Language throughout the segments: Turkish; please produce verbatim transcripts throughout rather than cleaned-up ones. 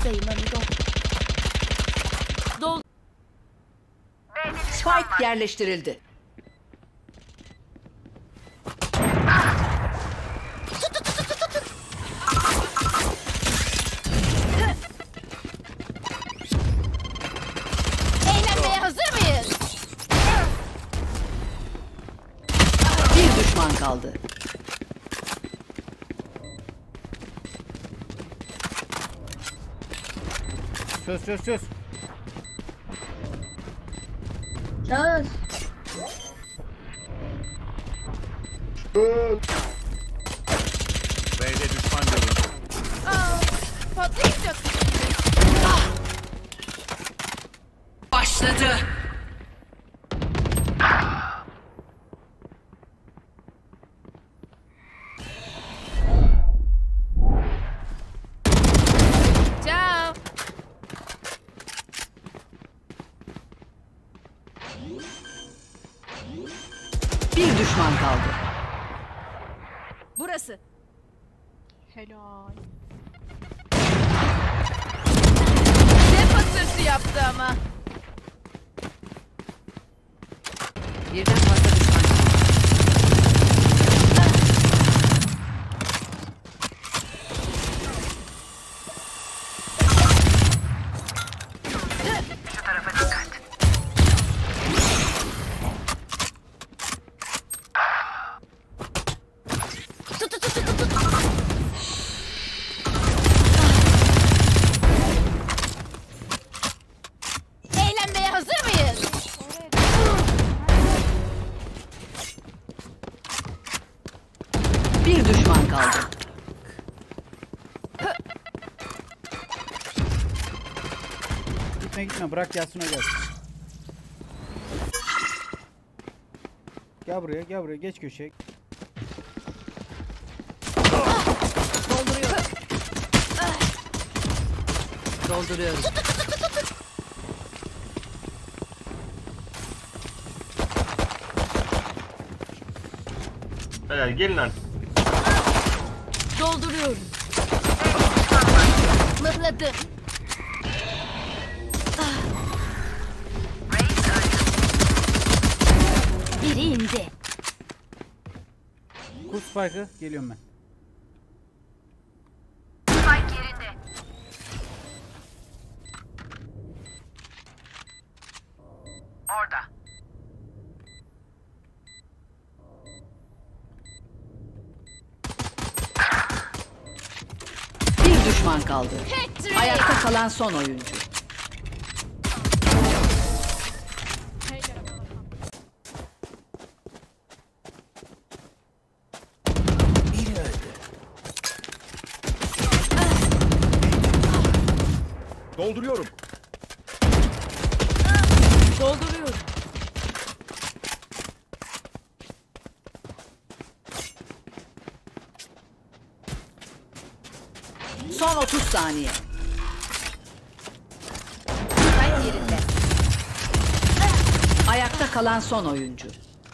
Buradayım amigo. Dol. Spike yerleştirildi. Eğlenmeye hazır mıyız? Bir düşman kaldı. Çöz çöz çöz. Çöz. B'de düşman görüldü. Aa, patlayacak. Başladı. Ciao. Bir düşman kaldı. Burası. Helal. Ne patırtı yaptı ama. Birden fazla düşman kaldı. Şu tarafa dikkat. Tut tut tut tut tut. Eğlenmeye hazır mıyız? Bir düşman kaldı. Gitme gitme, bırak gelsin o gelsin. Gel buraya, gel buraya, geç köşeye. Dolduruyorum. Dolduruyorum. Helal, gelin artık. Dolduruyorum. Mıhladı. Biri indi. Kurt spike'ı, geliyorum ben. Spike yerinde. Orada. Bir düşman kaldı. Hat-trick. Ayakta kalan son oyuncu. Biri öldü. Dolduruyorum. Dolduruyorum. Son otuz saniye. Ben yerinde. Ayakta kalan son oyuncu.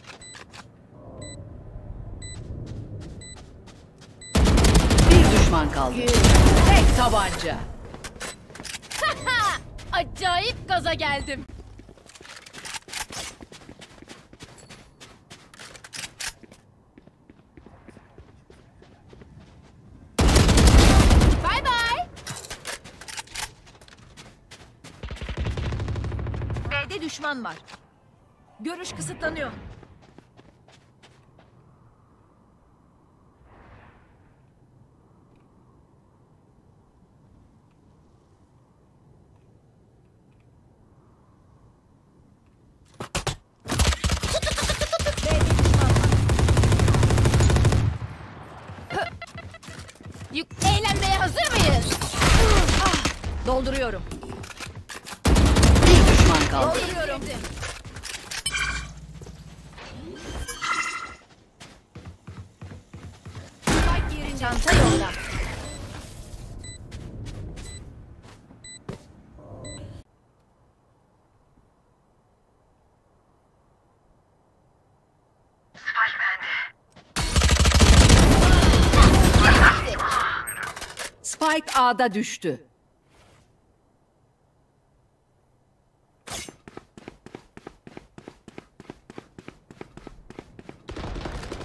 Bir düşman kaldı. Tek tabanca. Acayip gaza geldim. Bay bay. B'de düşman var. Görüş kısıtlanıyor. Yük eğlenmeye hazır mıyız? Ah, dolduruyorum. Bir düşman kaldı. Dolduruyorum. Bak yerin çanta yolda. Spike bende. Spike A'da düştü.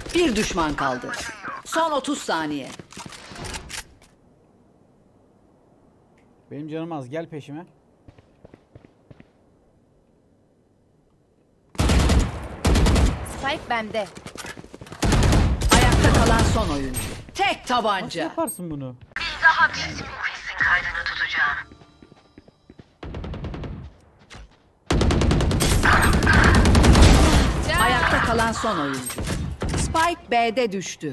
Bir düşman kaldı. Son otuz saniye. Benim canım az. Gel peşime. Spike bende. Ayakta kalan son oyuncu. Tek Nasıl tabanca. yaparsın bunu? Bir daha bir ismin kesin kaydını tutacağım. Ayakta kalan son oyuncu. Spike B'de düştü.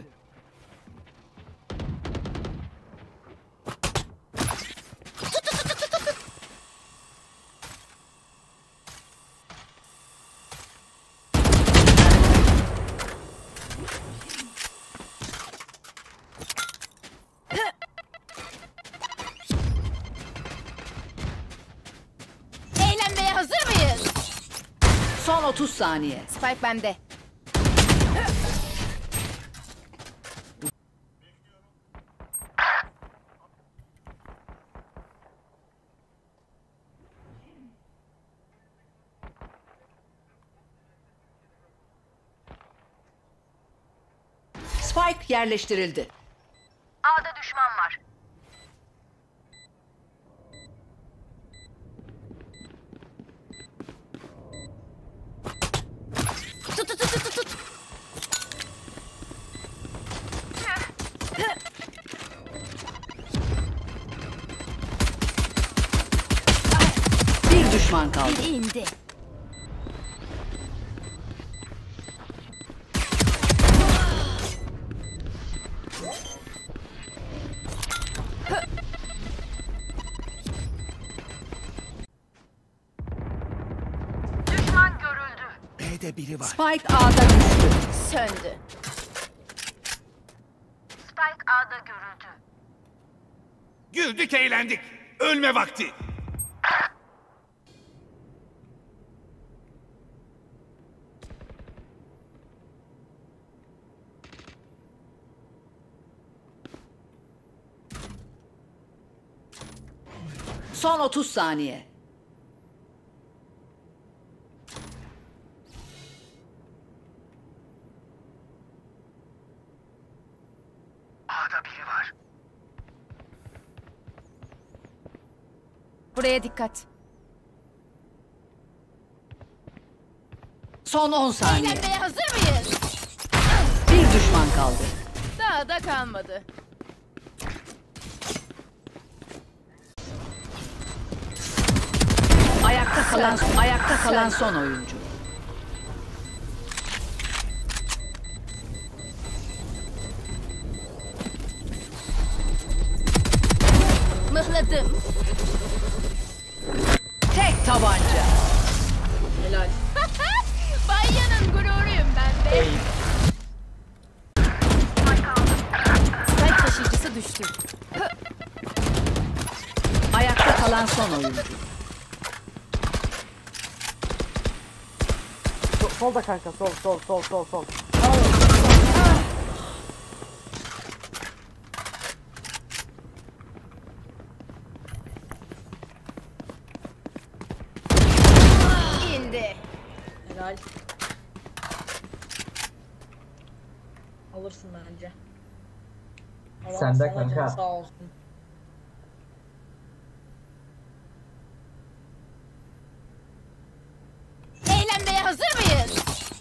Eğlenmeye hazır mıyız? Son otuz saniye. Spike bende. Spike yerleştirildi. A'da düşman var. Tut tut tut tut tut. Bir düşman kaldı. Biri indi. Düşman görüldü. B'de biri var. Spike A'da düştü. Söndü. Spike A'da görüldü. Güldük eğlendik. Ölme vakti. Son otuz saniye. A'da biri var. Buraya dikkat. Son on saniye. Eğlenmeye hazır mıyız? Bir düşman kaldı. Daha da kalmadı. Ayakta kalan ayakta kalan son oyuncu. Mıhladım. Tek tabanca. Helal. Bayanın gururuyum ben be. Spike taşıyıcısı düştü. Ayakta kalan son oyuncu. Solda kanka, sol sol sol sol sol. İndi. Helal. Alırsın bence. Sen de Sana kanka. canı sağ olsun. Eğlenmeye hazır mıyız?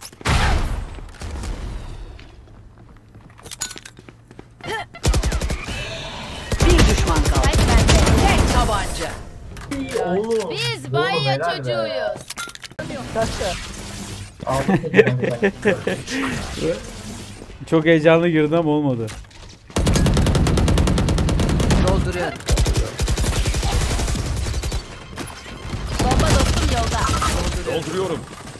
Bir düşman kaldı. Spike bende. Tek tabanca. Oğlum. Biz oğlum, banyo helal be. çocuğuyuz. Kaçtı. Aldım tekrar. Çok heyecanlı girdi ama olmadı. Dolduruyor. Bomba dostum yolda. Dolduruyorum.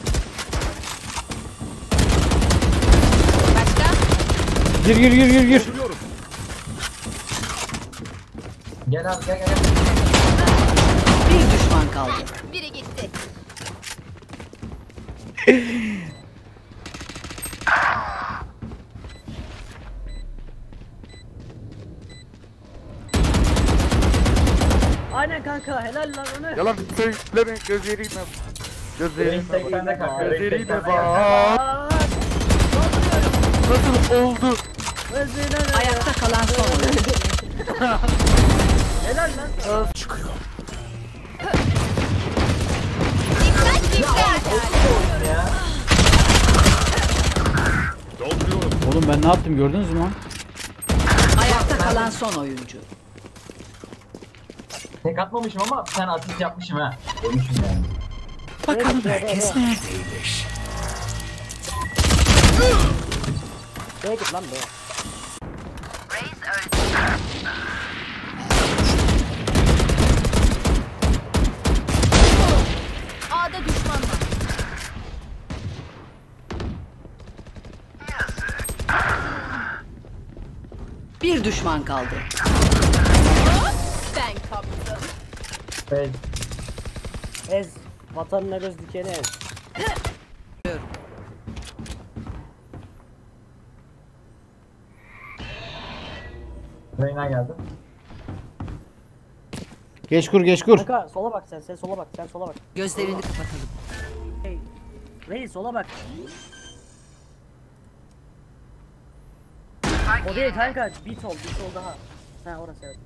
Başka? Gir gir gir gir gir. Dolduruyorum. Gel abi gel gel. gel. Bir düşman kaldı. Biri gitti. Aynen kanka, helal lan onu. Yalan söyleme gözlerime. Gözlerime Renk tek bak. bende kanka. Renk tek Gözlerime bende bak. Aa, dolduruyorum. Nasıl oldu? Ayakta kalan son oyuncu. Helal lan. Çıkıyor. Dikkat dikkat. Ya. Dolduruyorum. Oğlum ben ne yaptım gördünüz mü lan? Ayakta kalan son oyuncu. Tek atmamışım ama bir tane asist yapmışım ha. Demişim yani. Bakalım herkes neredeymiş. B'ye git lan B'ye. Reis öldü. A'da düşman var. Bir düşman kaldı. Ben kaptım. Hey. Ez. Vatanına göz dikeni ez. Reyna geldi. Geç kur geç kur. Kanka sola bak sen, sen sola bak, sen sola bak. Gözlerini kapatalım. Hey. Reis sola bak. O değil kanka, bir sol, bir sol daha. Ha orası evet.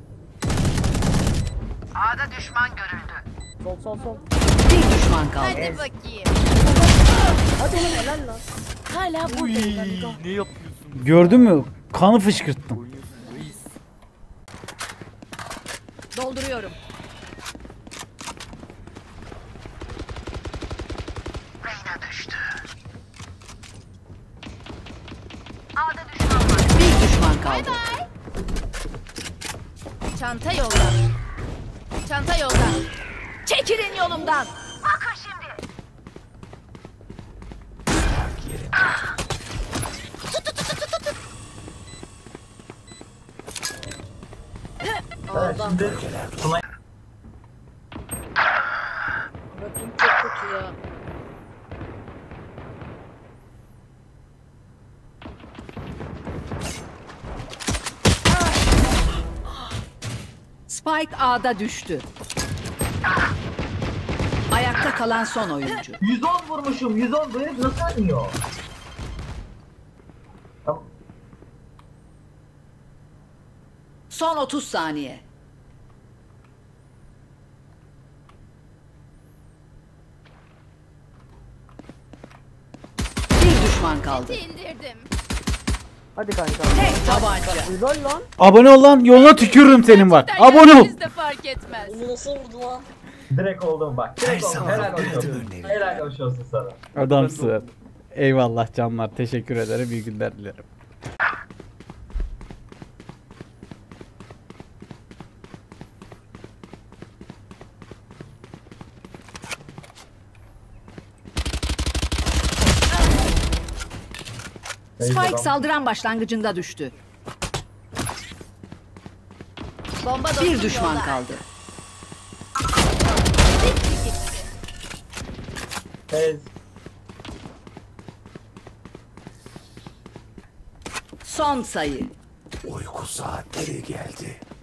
A'da düşman görüldü. Sol sol sol. Bir düşman kaldı. Hadi bakayım. Hadi oğlum helal lan. Hala Uy, buradayım. ne yapıyorsun? Gördün mü? Kanı fışkırttım. Oynuyorsun reis. Dolduruyorum. Reyna düştü. A'da düşman var. Bir düşman kaldı. Çanta yolda. Çanta yolda. Çekilin yolumdan. Bakın şimdi. Evet, şimdi Tuna Bakın çok kötü ya. Spike A'da düştü. Ayakta kalan son oyuncu. yüz on vurmuşum. yüz on bu herif nasıl oynuyor? Tamam. Son otuz saniye. Bir düşman kaldı. İndirdim. Hadi kanka. Tek tabanca. Helal lan. Abone ol lan, yoluna tükürürüm senin bak. Abone ol. Biz de fark etmez. Bunu nasıl vurdu lan? Direkt oldum bak. Direkt oldum. Helal olsun. Helal olsun sana. Adamsın. Eyvallah canlar, teşekkür ederim, iyi günler dilerim. Spike saldıran başlangıcında düştü. Bomba dostum Bir düşman yolda. kaldı. Bitti gitti. Ez. Son sayı. Uyku saatleri geldi.